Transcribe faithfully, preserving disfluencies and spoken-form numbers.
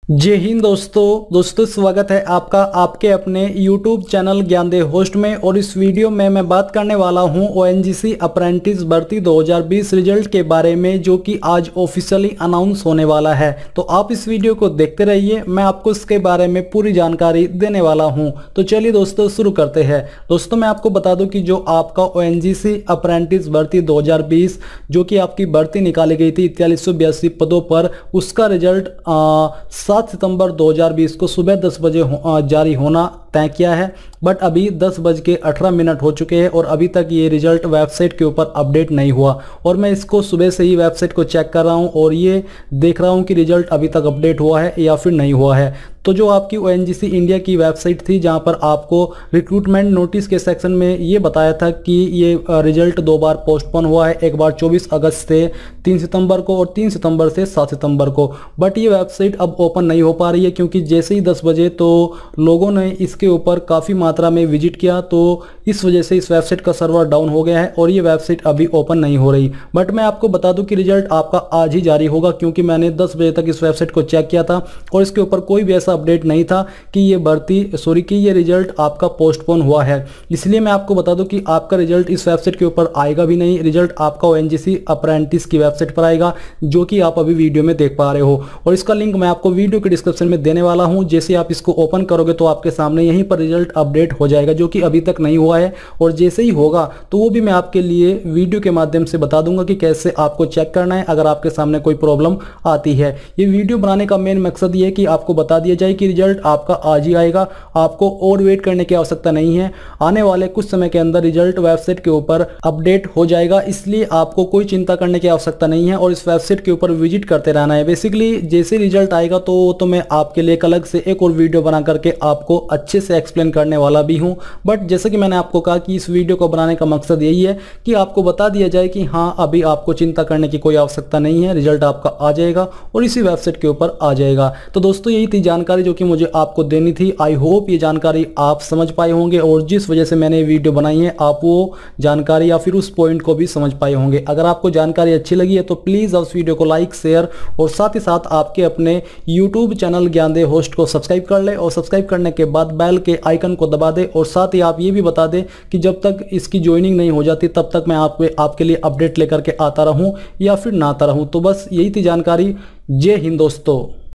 जय हिंद दोस्तों दोस्तों स्वागत है आपका आपके अपने यूट्यूब चैनल ज्ञानदेव होस्ट में। और इस वीडियो में मैं बात करने वाला हूं ओएनजीसी अप्रेंटिस भर्ती दो हज़ार बीस रिजल्ट के बारे में, जो कि आज ऑफिशियली अनाउंस होने वाला है। तो आप इस वीडियो को देखते रहिए, मैं आपको इसके बारे में पूरी जानकारी देने वाला हूं। तो चलिए दोस्तों शुरू करते हैं। दोस्तों मैं आपको बता दूं कि जो आपका ओएनजीसी अप्रेंटिस भर्ती दो हज़ार बीस जो कि आपकी भर्ती निकाली गई थी इकतालीस सौ बयासी पदों पर, उसका रिजल्ट सात सितंबर दो हज़ार बीस को सुबह दस बजे हो, जारी होना तय किया है। बट अभी दस बज के अठारह मिनट हो चुके हैं और अभी तक ये रिजल्ट वेबसाइट के ऊपर अपडेट नहीं हुआ। और मैं इसको सुबह से ही वेबसाइट को चेक कर रहा हूँ और ये देख रहा हूँ कि रिजल्ट अभी तक अपडेट हुआ है या फिर नहीं हुआ है। तो जो आपकी ओएनजीसी इंडिया की वेबसाइट थी, जहां पर आपको रिक्रूटमेंट नोटिस के सेक्शन में ये बताया था कि ये रिजल्ट दो बार पोस्टपोन हुआ है, एक बार चौबीस अगस्त से तीन सितंबर को और तीन सितंबर से सात सितंबर को। बट ये वेबसाइट अब ओपन नहीं हो पा रही है, क्योंकि जैसे ही दस बजे तो लोगों ने इसके ऊपर काफ़ी मात्रा में विजिट किया, तो इस वजह से इस वेबसाइट का सर्वर डाउन हो गया है और ये वेबसाइट अभी ओपन नहीं हो रही। बट मैं आपको बता दूं कि रिजल्ट आपका आज ही जारी होगा, क्योंकि मैंने दस बजे तक इस वेबसाइट को चेक किया था और इसके ऊपर कोई भी ऐसा अपडेट नहीं था कि ये भर्ती सॉरी कि ये रिजल्ट आपका पोस्टपोन हुआ है। इसलिए मैं आपको बता दूं कि आपका रिजल्ट इस वेबसाइट के ऊपर आएगा भी नहीं। रिजल्ट आपका ओएनजीसी अप्रेंटिस की वेबसाइट पर आएगा, जो कि आप अभी वीडियो में देख पा रहे हो। और इसका लिंक मैं आपको वीडियो के डिस्क्रिप्शन में देने वाला हूं। जैसे आप इसको ओपन करोगे तो आपके सामने यहीं पर रिजल्ट अपडेट हो जाएगा, जो कि अभी तक नहीं हुआ है। और जैसे ही होगा तो वो भी मैं आपके लिए वीडियो के माध्यम से बता दूंगा कि कैसे आपको चेक करना है अगर आपके सामने कोई प्रॉब्लम आती है। ये वीडियो बनाने का मेन मकसद ये है कि आपको बता दिया जाए कि रिजल्ट आपका आज ही आएगा, आपको और वेट करने की आवश्यकता नहीं है। आने वाले कुछ समय के अंदर रिजल्ट वेबसाइट के ऊपर अपडेट हो जाएगा, इसलिए आपको कोई चिंता करने की आवश्यकता नहीं है और इस वेबसाइट के ऊपर विजिट करते रहना है। बेसिकली जैसे रिजल्ट आएगा तो तो मैं आपके लिए एक अलग से एक और वीडियो बना करके आपको अच्छे से एक्सप्लेन करने वाला भी हूं। बट जैसे कि मैंने आपको कहा कि इस वीडियो को बनाने का मकसद यही है कि आपको बता दिया जाए कि हाँ, अभी आपको चिंता करने की कोई आवश्यकता नहीं है, रिजल्ट आपका आ जाएगा और इसी वेबसाइट के ऊपर आ जाएगा। तो दोस्तों यही थी जानकारी जो कि मुझे आपको देनी थी। आई होप ये जानकारी आप समझ पाए होंगे और जिस वजह से मैंने वीडियो बनाई है आप वो जानकारी या फिर उस पॉइंट को भी समझ पाए होंगे। अगर आपको जानकारी अच्छी लगी है तो प्लीज़ उस वीडियो को लाइक शेयर और साथ ही साथ आपके अपने यूट्यूब चैनल ज्ञानदेव होस्ट को सब्सक्राइब कर ले और सब्सक्राइब करने के बाद बेल के आइकन को दबा दे। और साथ ही आप ये भी बता दें कि जब तक इसकी ज्वाइनिंग नहीं हो जाती तब तक मैं आप, आपके लिए अपडेट लेकर के आता रहूं या फिर ना आता रहूं। तो बस यही थी जानकारी। जय हिंद दोस्तों।